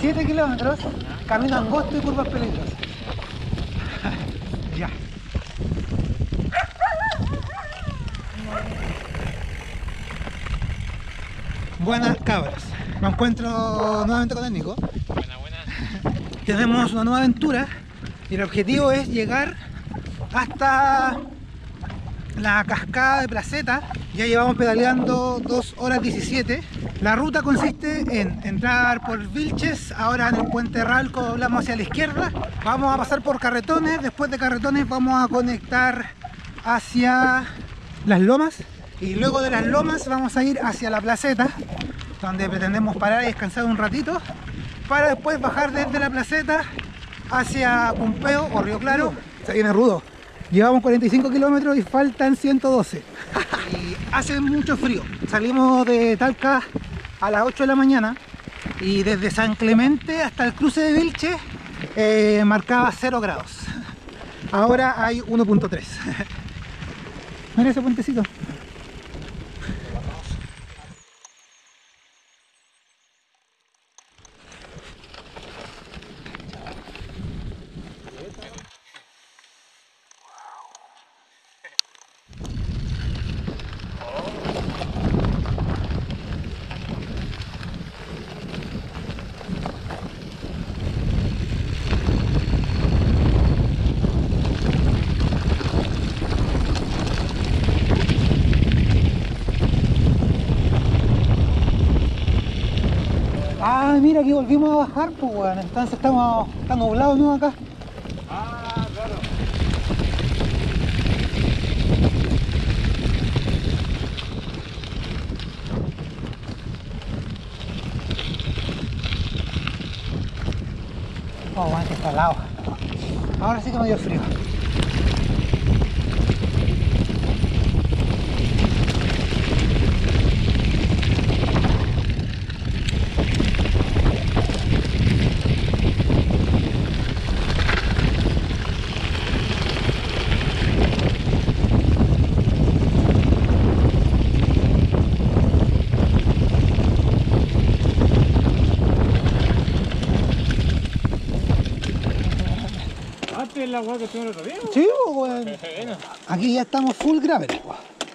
7 kilómetros, camino angosto y curvas peligrosas. Ya. Buenas cabras, me encuentro nuevamente con el Nico. Buena. Tenemos una nueva aventura y el objetivo es llegar hasta la cascada de Placeta. Ya llevamos pedaleando 2 horas 17. La ruta consiste en entrar por Vilches, ahora en el puente Ralco doblamos hacia la izquierda, vamos a pasar por Carretones, después de Carretones vamos a conectar hacia Las Lomas y luego de Las Lomas vamos a ir hacia la Placeta, donde pretendemos parar y descansar un ratito para después bajar desde la Placeta hacia Cumpeo o Río Claro. Se viene rudo. Llevamos 45 kilómetros y faltan 112. Y hace mucho frío. Salimos de Talca a las 8 de la mañana y desde San Clemente hasta el cruce de Vilches marcaba 0 grados. Ahora hay 1.3. Mira ese puentecito. Ah, mira, aquí volvimos a bajar, pues bueno, entonces está nublado, ¿no? Acá. Ah, claro. Oh, bueno, que está helado. Ahora sí que me dio frío. ¿Antes la agua que estuvo el otro día? Sí, pues bueno. Aquí ya estamos full gravel, pues.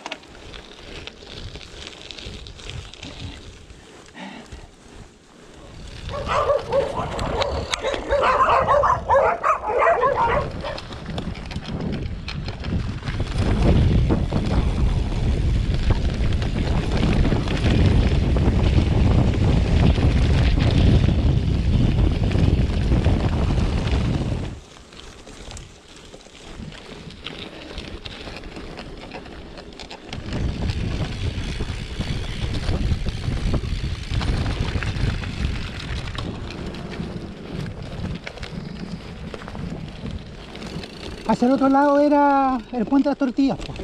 Hacia el otro lado era el puente de las tortillas, pues.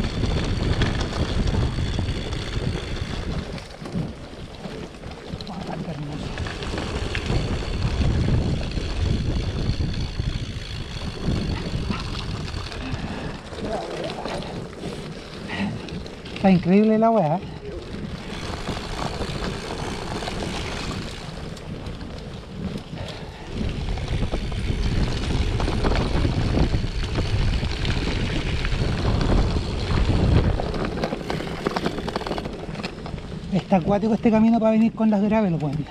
Oh, qué hermoso. Está increíble la weá, ¿eh? Está acuático este camino para venir con las graves, lo pueden.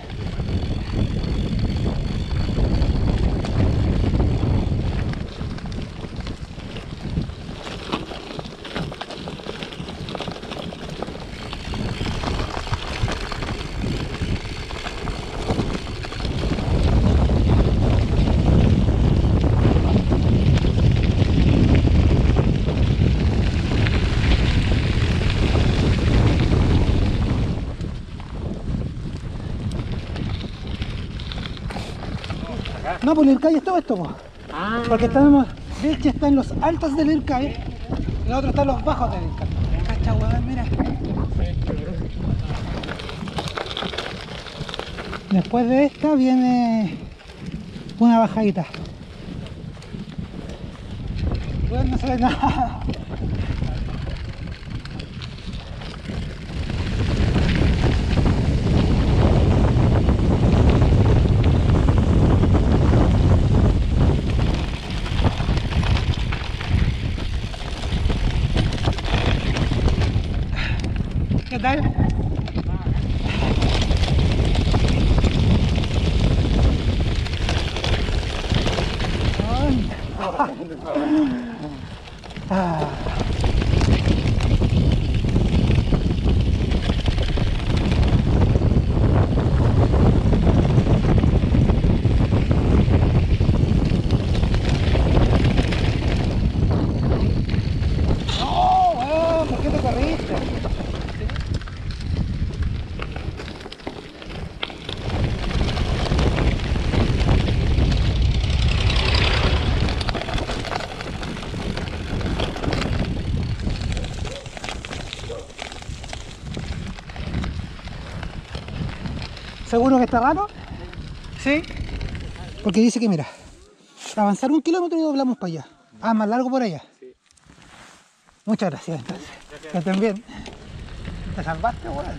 No, pues el Ircay es todo esto, pues. Ah. Porque estamos, Vilches está en los altos del Ircay y el otro está en los bajos del Ircay. Cacha, weón, mira. Después de esta viene una bajadita. Bueno, no se ve nada. Dale. Ah. No, weón, ¿por qué te corriste? ¿Seguro que está raro? Sí. Porque dice que, mira, avanzar 1 kilómetro y doblamos para allá. Ah, más largo por allá. Sí. Muchas gracias, entonces. Que estén bien. Te salvaste, weón.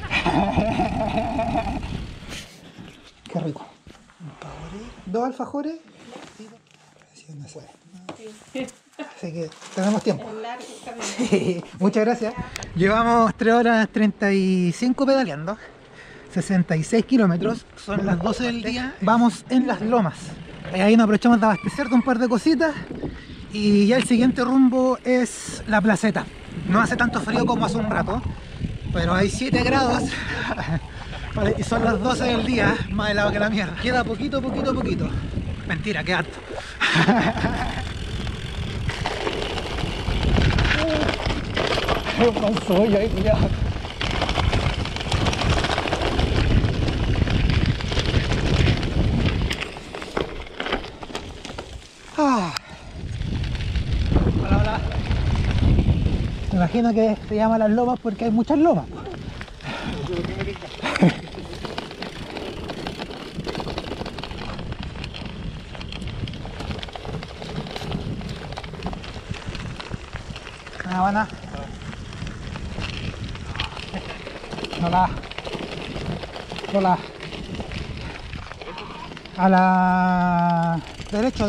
Qué rico. 2 alfajores. Sí, no sé. Así que tenemos tiempo. Sí, muchas gracias. Llevamos 3 horas 35 pedaleando. 66 kilómetros, son las 12 del día, vamos en las lomas. Ahí nos aprovechamos de abastecer de un par de cositas y ya el siguiente rumbo es la placeta. No hace tanto frío como hace un rato, pero hay 7 grados y son las 12 del día, más helado que la mierda. Queda poquito. Mentira, qué harto. ¿Qué pasó? Ya, cuidado. Hola. Me imagino que se llama las lomas porque hay muchas lomas. Buena. Hola. A la derecho.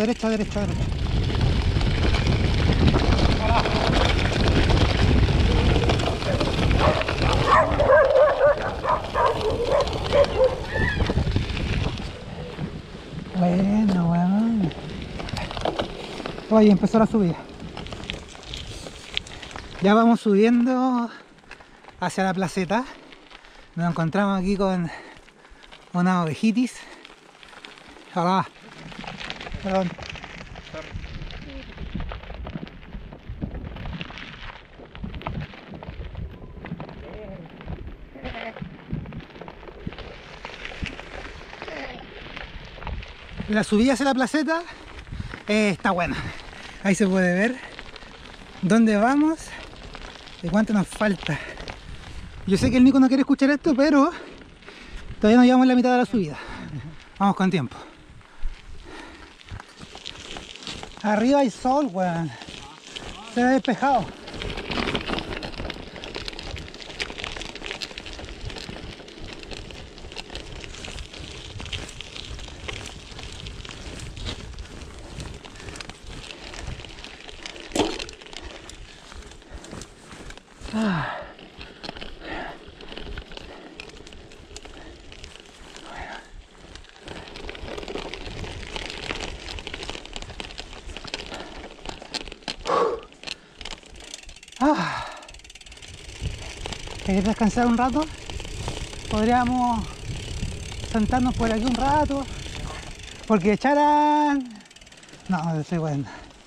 Bueno, weón. Oye, empezó la subida. Ya vamos subiendo hacia la placeta. Nos encontramos aquí con unas ovejitis. Hola. Perdón. La subida hacia la placeta está buena. Ahí se puede ver dónde vamos y cuánto nos falta. Yo sé que el Nico no quiere escuchar esto, pero todavía no llevamos la mitad de la subida. Vamos con tiempo. Arriba hay sol, weón. Se ve despejado. ¿Querés descansar un rato? Podríamos sentarnos por aquí un rato. Porque Charan... No, estoy bueno.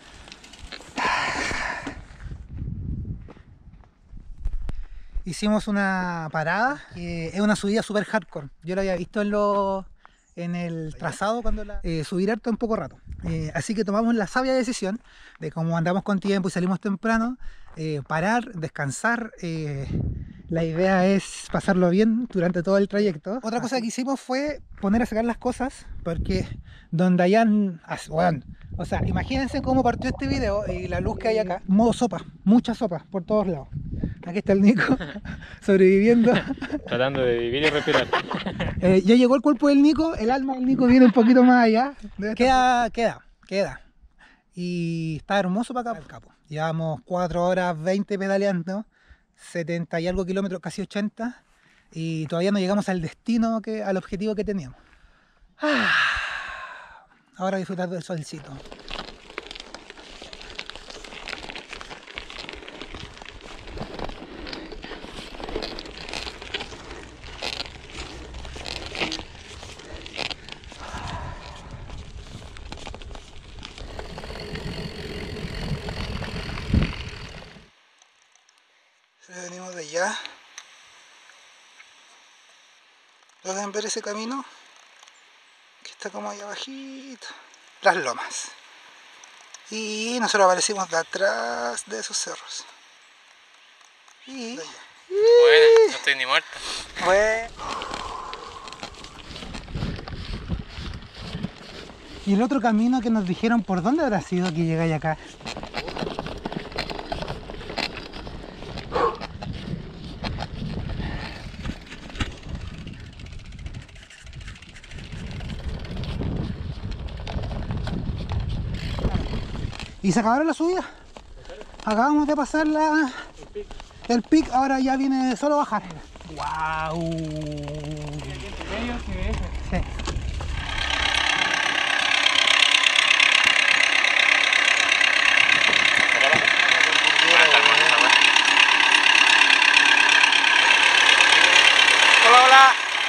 Hicimos una parada, que es una subida super hardcore. Yo lo había visto en el trazado cuando subir harto un poco rato. Así que tomamos la sabia decisión de, como andamos con tiempo y salimos temprano, parar, descansar. La idea es pasarlo bien durante todo el trayecto. Otra cosa que hicimos fue poner a sacar las cosas, porque donde hayan... Bueno, o sea, imagínense cómo partió este video y la luz que hay acá. Modo sopa, mucha sopa por todos lados. Aquí está el Nico, sobreviviendo. Tratando de vivir y respirar. Ya llegó el cuerpo del Nico, el alma del Nico viene un poquito más allá. Queda. Y está hermoso para acá, el capo. Llevamos 4 horas 20 pedaleando. 70 y algo kilómetros, casi 80, y todavía no llegamos al destino, al objetivo que teníamos. Ahora disfrutar del solcito. Venimos de allá. ¿Pueden ver ese camino? Que está como ahí abajito. Las lomas. Y nosotros aparecimos de atrás de esos cerros. Y... Bueno, no estoy ni muerta. Bueno. Y el otro camino que nos dijeron, ¿por dónde habrá sido que llegáis acá? Y se acabaron las subidas. Acabamos de pasar el pic, ahora ya viene solo bajar. ¡Wow! Sí. Hola, hola.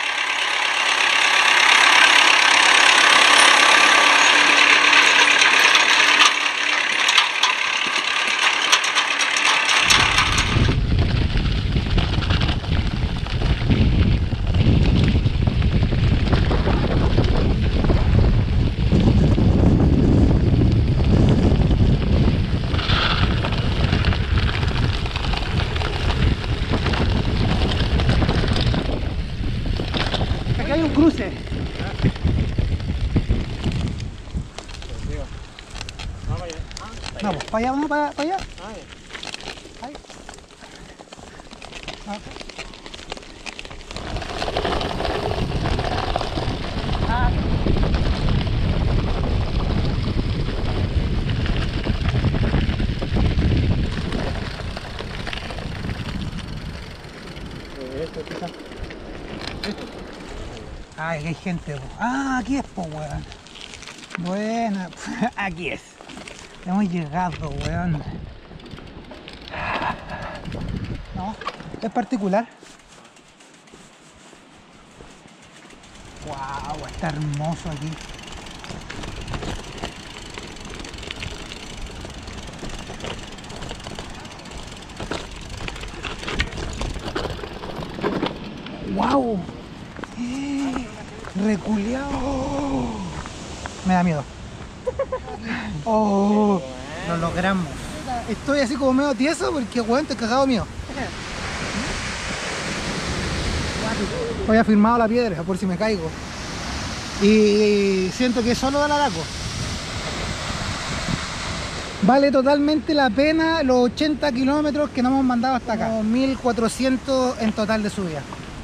Aquí hay un cruce. No, pues para allá, no, para allá. Ahí. Ah. Ah. Ay, que hay gente, po. Ah, aquí es, po, weón. Buena, aquí es. Hemos llegado, weón. No, es particular. Wow, está hermoso aquí. Wow. Reculeado. Me da miedo. Oh, lo logramos. Estoy así como medio tieso porque, weón, estoy cagado mío. Voy afirmado la piedra por si me caigo. Y siento que solo da la araco. Vale totalmente la pena los 80 kilómetros que nos hemos mandado hasta acá. Como 1400 en total de subida.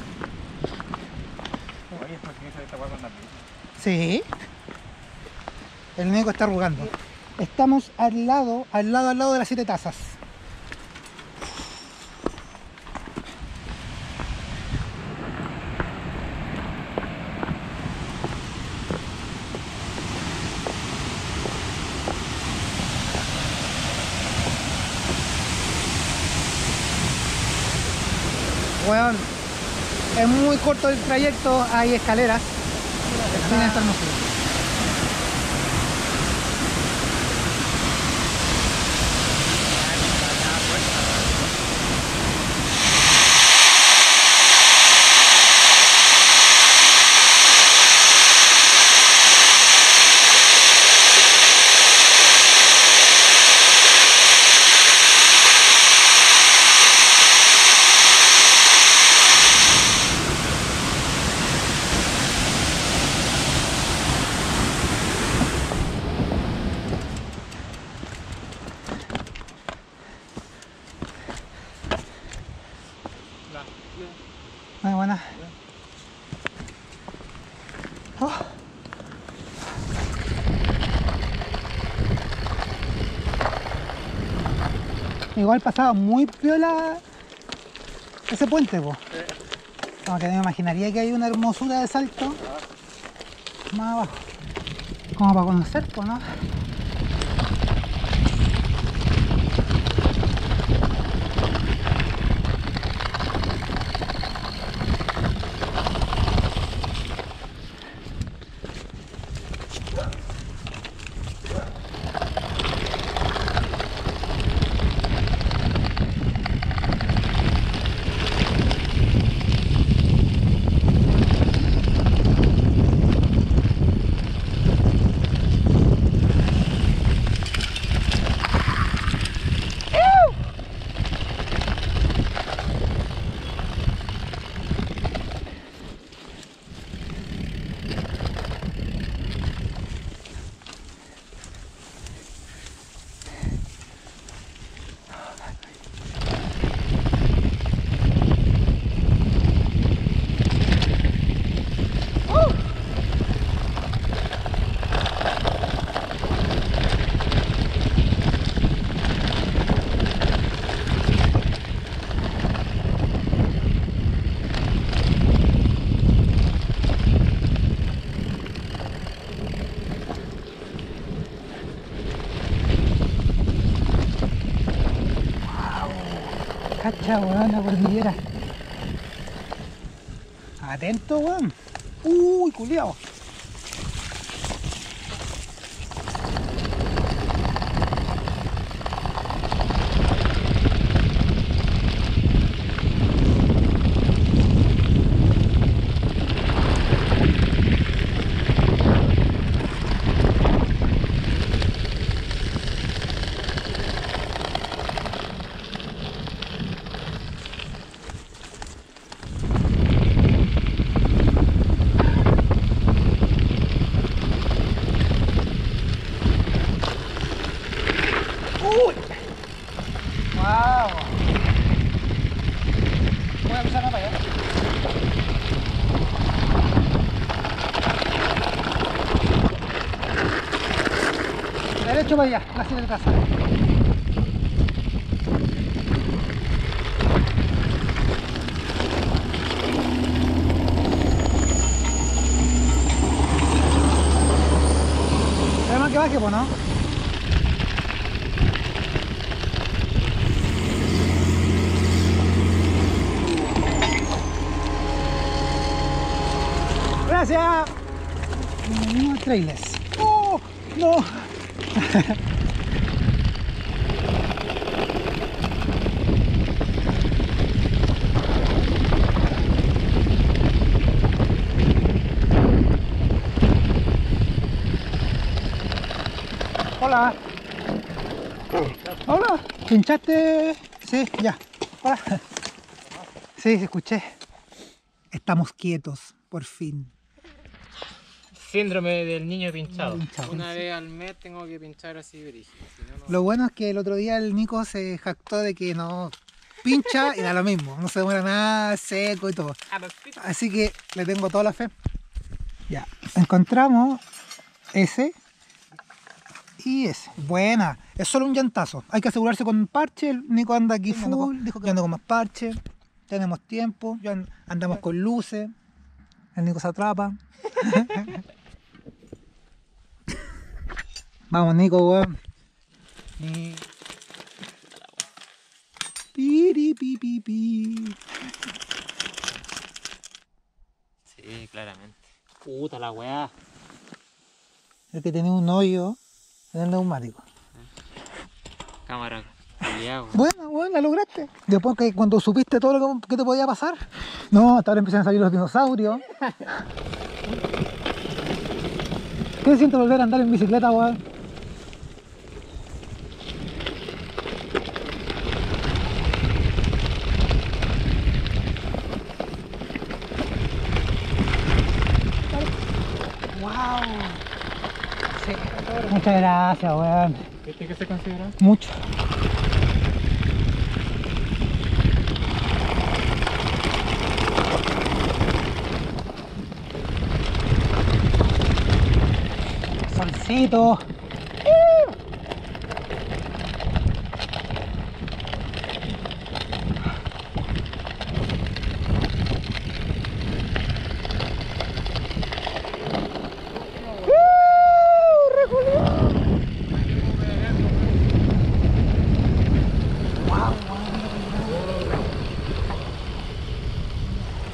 Sí. El Nico está arrugando. Estamos al lado de las 7 tazas. Weón, es muy corto el trayecto, hay escaleras. Tiene esta hermosura. Muy buena. Oh. Igual pasaba muy piola ese puente, po. Como que me imaginaría que hay una hermosura de salto más abajo. Como para conocer, po, ¿no? Cacha, weón, la cordillera. Atento, weón. Uy, culiao. Wow. Voy a empezar para allá. Derecho para allá, la silla de casa. Además que baje, pues, ¿no? Gracias. No trailers. ¡Oh! No. Hola. Hola. ¿Pinchaste? Sí, ya. Hola. Sí, escuché. Estamos quietos, por fin. Síndrome del niño pinchado. Pinchado, Una sí. vez al mes tengo que pinchar así brígido. Si no, no. Lo bueno es que el otro día el Nico se jactó de que no pincha y da lo mismo. No se demora nada, seco y todo. Así que le tengo toda la fe. Ya, encontramos ese y ese. Buena, es solo un llantazo. Hay que asegurarse con parche. El Nico anda aquí full, dijo que anda con más parche. Tenemos tiempo, andamos con luces. El Nico se atrapa. Vamos, Nico, weón. Piri, pi, pi, pi. Sí, claramente. Puta la weá. Es que tenía un hoyo en el neumático. Cámara. Culiao. Bueno, la lograste. Después que cuando supiste todo lo que te podía pasar. No, hasta ahora empiezan a salir los dinosaurios. ¿Qué se siente volver a andar en bicicleta, weón? ¡Wow! Sí. Muchas gracias, weón. ¿Viste que se considera? Mucho. Solcito.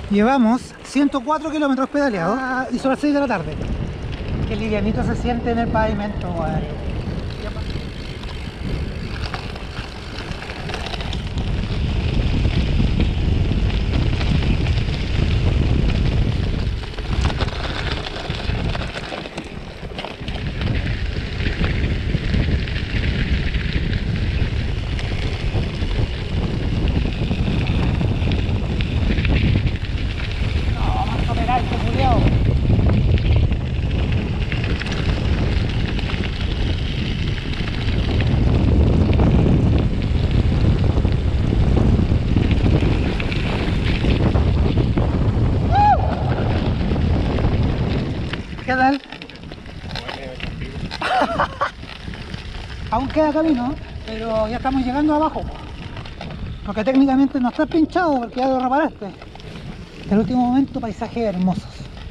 Llevamos 104 kilómetros pedaleados y son las 6 de la tarde. Qué livianito se siente en el pavimento, weón. ¿Qué tal? Aún queda camino, pero ya estamos llegando abajo. Porque técnicamente no está pinchado porque ya lo reparaste. En el último momento, paisajes hermosos.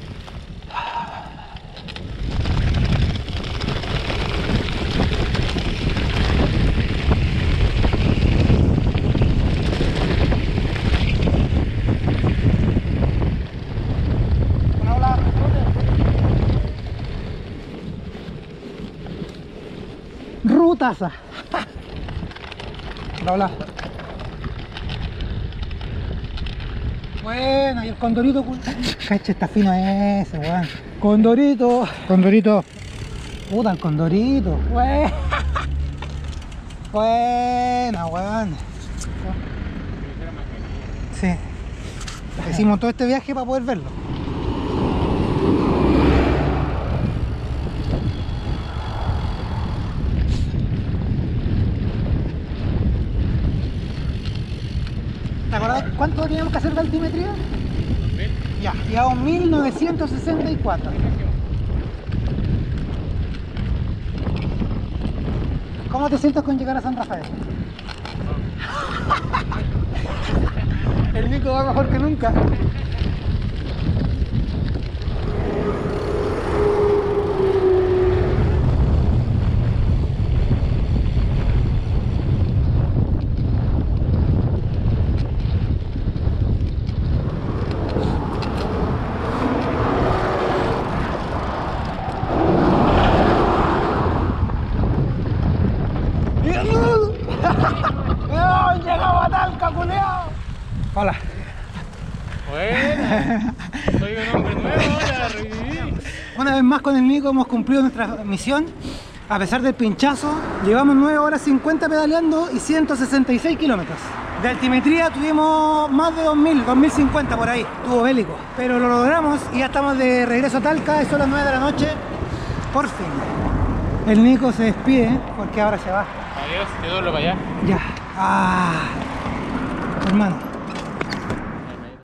Rutaza. Hola. Bueno, y el condorito. Cacha, está fino ese, weón. Condorito. Condorito. Puta, el condorito. Bueno. Buena, weón. Sí. Hicimos todo este viaje para poder verlo. ¿Te acordás cuánto teníamos que hacer de altimetría? Ya, llevamos 1964. ¿Cómo te sientes con llegar a San Rafael? El Nico va mejor que nunca. ¡Llegamos a Talca, culiao! Hola. Buena. Soy un hombre nuevo, ahora reviví. Una vez más con el Nico hemos cumplido nuestra misión. A pesar del pinchazo, llevamos 9 horas 50 pedaleando y 166 kilómetros. De altimetría tuvimos más de 2000, 2050 por ahí. Estuvo bélico. Pero lo logramos y ya estamos de regreso a Talca. Son las 9 de la noche. Por fin. El Nico se despide porque ahora se va. Adiós, te doblo para allá. Ya. Hermano.